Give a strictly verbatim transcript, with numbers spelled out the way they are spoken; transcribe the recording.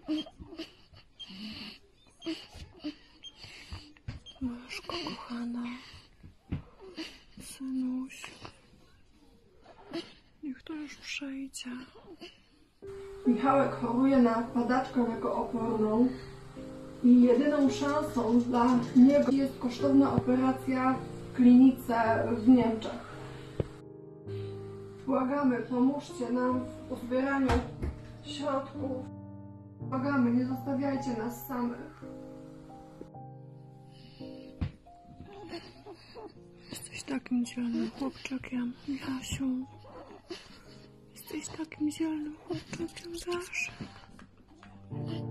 Myszko kochana, synuś, niech to już przejdzie. Michałek choruje na padaczkę lekooporną i jedyną szansą dla niego jest kosztowna operacja w klinice w Niemczech. Błagamy, pomóżcie nam w uzbieraniu środków. Błagamy, nie zostawiajcie nas samych. Jesteś takim dzielnym chłopczykiem, Jasiu. Jesteś takim dzielnym chłopczykiem, Jasiu.